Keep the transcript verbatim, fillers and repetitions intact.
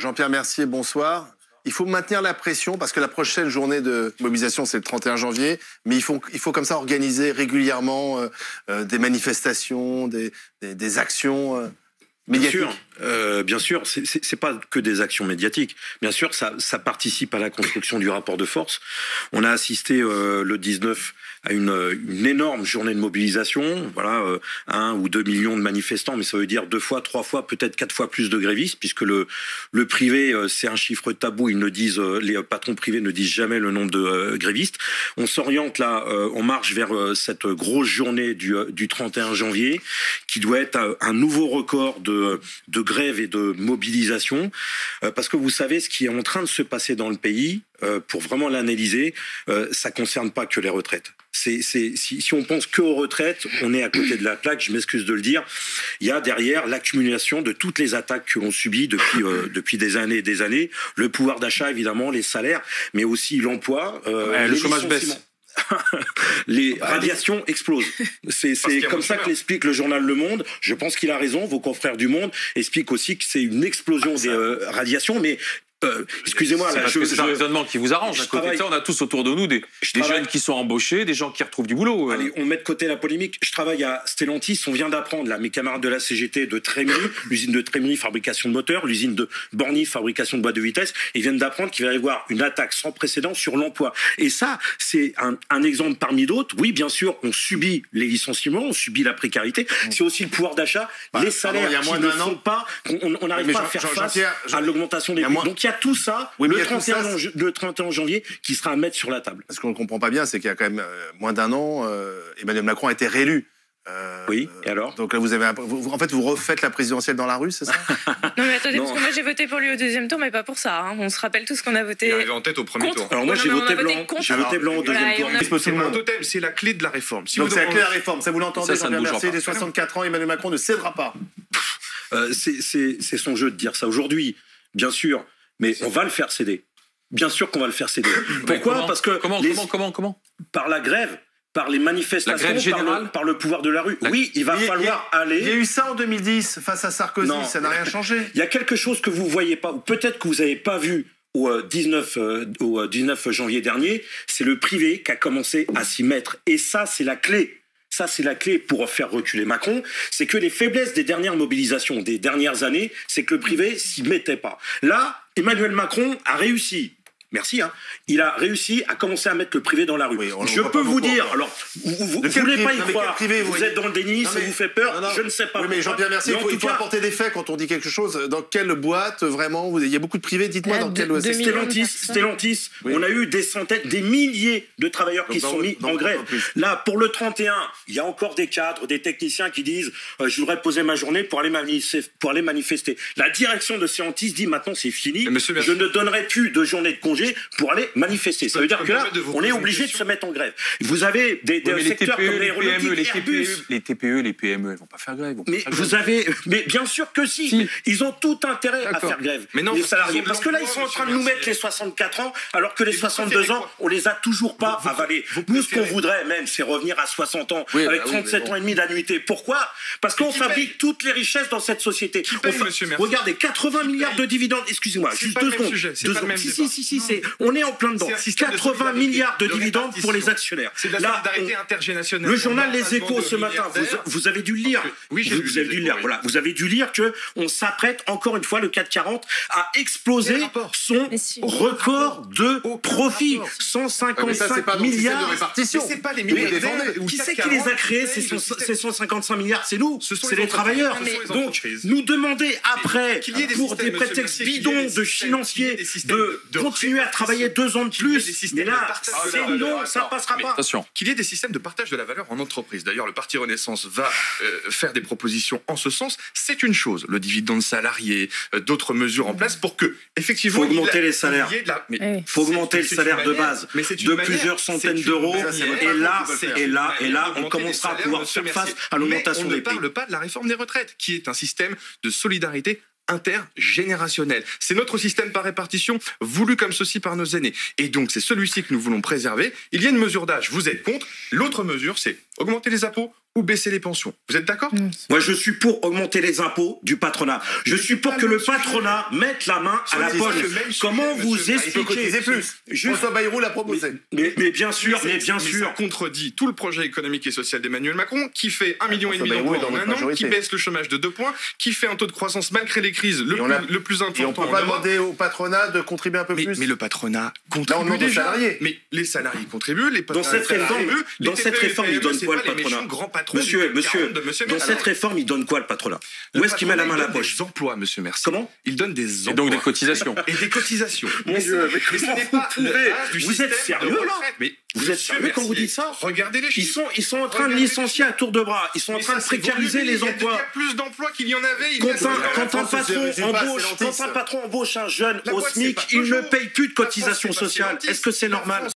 Jean-Pierre Mercier, bonsoir. Il faut maintenir la pression parce que la prochaine journée de mobilisation, c'est le trente et un janvier. Mais il faut, il faut comme ça organiser régulièrement euh, euh, des manifestations, des, des, des actions euh, médiatiques. Bien sûr, euh, bien sûr, c'est, c'est, c'est pas que des actions médiatiques. Bien sûr, ça, ça participe à la construction du rapport de force. On a assisté euh, le dix-neuf à une, une énorme journée de mobilisation. Voilà, euh, un ou deux millions de manifestants, mais ça veut dire deux fois, trois fois, peut-être quatre fois plus de grévistes, puisque le le privé, euh, c'est un chiffre tabou. Ils ne disent, euh, les patrons privés ne disent jamais le nombre de euh, grévistes. On s'oriente là, euh, on marche vers euh, cette grosse journée du euh, du trente et un janvier, qui doit être euh, un nouveau record de de grève et de mobilisation, euh, parce que vous savez ce qui est en train de se passer dans le pays. Euh, pour vraiment l'analyser, euh, ça concerne pas que les retraites. C'est, c'est, si, si on pense que aux retraites, on est à côté de la plaque, je m'excuse de le dire. Il y a derrière l'accumulation de toutes les attaques que l'on subit depuis, euh, depuis des années et des années. Le pouvoir d'achat, évidemment, les salaires, mais aussi l'emploi. Euh, ouais, le chômage baisse. Les radiations explosent. C'est, c'est comme ça que l'explique le journal Le Monde. Je pense qu'il a raison. Vos confrères du Monde expliquent aussi que c'est une explosion ah, des euh, radiations, mais Euh, excusez-moi, c'est là, parce je, que c'est je, un raisonnement qui vous arrange. À côté de ça, on a tous autour de nous des, des jeunes qui sont embauchés, des gens qui retrouvent du boulot. Allez, on met de côté la polémique. Je travaille à Stellantis. On vient d'apprendre, là, mes camarades de la C G T de Trémy, l'usine de Trémy, fabrication de moteurs, l'usine de Borny, fabrication de boîtes de vitesse. Ils viennent d'apprendre qu'il va y avoir une attaque sans précédent sur l'emploi. Et ça, c'est un, un exemple parmi d'autres. Oui, bien sûr, on subit les licenciements, on subit la précarité. C'est aussi le pouvoir d'achat, bah, les salaires pardon, qui ne font pas, on n'arrive pas Jean, à faire Jean, face à l'augmentation des prix. Donc il y a tout ça. Oui, le, trente et un, ça, le trente et un janvier qui sera à mettre sur la table. Ce qu'on ne comprend pas bien, c'est qu'il y a quand même euh, moins d'un an, euh, Emmanuel Macron a été réélu. Euh, oui, et alors Donc là, vous avez, un, vous, en fait, vous refaites la présidentielle dans la rue, c'est ça? Non, mais attendez, non. Parce que moi j'ai voté pour lui au deuxième tour, mais pas pour ça. Hein. On se rappelle tous qu'on a voté. Il est arrivé en tête au premier contre. tour. Alors moi, non, j'ai non, voté, voté blanc. contre. J'ai voté blanc au deuxième voilà, tour. A... C'est un totem, c'est la clé de la réforme. Si Donc c'est la clé de la réforme. Ça, vous l'entendez, Jean-Pierre Mercier, des soixante-quatre ans, Emmanuel Macron ne cédera pas. Euh, c'est, c'est, c'est son jeu de dire ça aujourd'hui, bien sûr, mais on va le faire céder. Bien sûr qu'on va le faire céder. Pourquoi? Comment Parce que comment, les... comment, comment, comment par la grève, par les manifestations, par le, par le pouvoir de la rue. La... Oui, il va il falloir il a, aller... Il y a eu ça en deux mille dix, face à Sarkozy, non, ça n'a rien changé. Il y a quelque chose que vous voyez pas, ou peut-être que vous n'avez pas vu au dix-neuf, euh, au dix-neuf janvier dernier, c'est le privé qui a commencé à s'y mettre. Et ça, c'est la clé. Ça, c'est la clé pour faire reculer Macron. C'est que les faiblesses des dernières mobilisations, des dernières années, c'est que le privé s'y mettait pas. Là, Emmanuel Macron a réussi. Merci. Hein. Il a réussi à commencer à mettre le privé dans la rue. Oui, je peux vous dire, alors, vous ne voulez pas y croire, privé, vous, vous êtes dans le déni, non, ça mais, vous fait peur, non, non. Je ne sais pas. Oui, mais Jean-Pierre Mercier, il faut, il faut cas, apporter des faits quand on dit quelque chose. Dans quelle boîte, vraiment, vous, il y a beaucoup de privés, dites-moi dans quelle boîte. Stellantis, Stellantis oui. On a eu des centaines, des milliers de travailleurs qui donc, sont mis en grève. Là, pour le trente et un, il y a encore des cadres, des techniciens qui disent euh, je voudrais poser ma journée pour aller, manif- pour aller manifester. La direction de Stellantis dit maintenant c'est fini, je ne donnerai plus de journée de congé pour aller manifester. Ça veut dire que là, on est obligé de se mettre en grève. Vous avez des, des oui, secteurs les T P E, comme l'aéronautique, les T P E, Airbus. Les T P E, les P M E, ils vont pas faire grève. Mais faire vous grève. avez, mais bien sûr que si. si. Ils ont tout intérêt D'accord. à faire grève. Mais non, les salariés, parce que là, ils sont en train de nous mettre les soixante-quatre ans, alors que les soixante-deux ans, on les a toujours pas vous, avalés. Vous, vous nous, ce qu'on voudrait même, c'est revenir à soixante ans, oui, avec bah, trente-sept oui, bon. ans et demi d'annuité. Pourquoi? Parce qu'on fabrique paye? toutes les richesses dans cette société. Paye, fa... Regardez, quatre-vingts milliards de dividendes. Excusez-moi, juste deux secondes. Si, si, si, si, c'est, on est en plein dedans. quatre-vingts milliards de dividendes pour les actionnaires. C'est de la solidarité intergénérationnelle. Le journal Les Échos ce matin, vous, vous avez dû le lire. Oui, vous, vous avez dû le lire. Voilà, vous avez dû lire que on s'apprête encore une fois le CAC quarante à exploser son record de profit, cent cinquante-cinq milliards. C'est pas les milliardaires. Qui c'est qui les a créés ces cent cinquante-cinq milliards? C'est nous, c'est les travailleurs. Donc nous demander après, pour des prétextes bidons de financiers, de continuer à travailler deux ans de plus. Mais là, c'est non, ça passera pas. Attention. Qu'il y ait des systèmes de partage de la valeur en entreprise. D'ailleurs, le Parti Renaissance va euh, faire des propositions en ce sens. C'est une chose. Le dividende salarié, euh, d'autres mesures en place pour que, effectivement, faut augmenter les salaires. Il la... faut augmenter le salaire de base de plusieurs centaines d'euros. Et là, et là, et là, on commencera à pouvoir faire face à l'augmentation des prix. On ne parle pas de la réforme des retraites, qui est un système de solidarité intergénérationnel. C'est notre système par répartition, voulu comme ceci par nos aînés. Et donc, c'est celui-ci que nous voulons préserver. Il y a une mesure d'âge, vous êtes contre. L'autre mesure, c'est augmenter les impôts, ou baisser les pensions. Vous êtes d'accord? Moi, je suis pour augmenter les impôts du patronat. Je suis pour que le patronat mette la main à la poche. Comment vous expliquez plus? François Bayrou l'a proposé. Mais, mais bien sûr, mais bien mais sûr. Ça contredit tout le projet économique et social d'Emmanuel Macron, qui fait un million et demi Bayrou d'emplois est en dans un notre an, qui majorité. baisse le chômage de deux points, qui fait un taux de croissance malgré les crises le, Et on plus, a- le plus important. Et on peut en pas Europe. demander au patronat de contribuer un peu Mais, plus. mais le patronat Là, on contribue demande aux déjà. salariés. Mais les salariés contribuent, les Dans cette patrons réforme, contribuent, les dans cette T P E, réforme, il P M E, donne c'est quoi pas le les patronat? méchants grands patrons Monsieur, du C A C monsieur, quarante de monsieur dans Mercier. cette réforme, il donne quoi le patronat? Le Où est-ce qu'il met la patronat, main à la il donne poche? Des emplois, monsieur Mercier. Comment? Il donne des Et emplois. donc des cotisations. Et des cotisations. Mon Dieu, mais mais ce comment n'est vous pas pouvez? la base du Vous êtes système de sérieux, là? retraite. Mais Vous êtes monsieur sérieux quand vous Mercier, dites ça? Regardez les Ils chiffres. sont, ils sont en train de Regardez les licencier à tour de bras. Ils sont en Mais train ça, de c'est précariser voulu. les Il y a- emplois. Il y a plus d'emplois qu'il y en avait. Il Quand laisse un, le- quand un France, c'est- patron c'est pas embauche, assez quand lentiste. un patron embauche un jeune La au boîte, c'est SMIC, pas il ne Peugeot. paye plus de La France, cotisations c'est pas sociales. Stellantis. Est-ce que c'est La normal? France,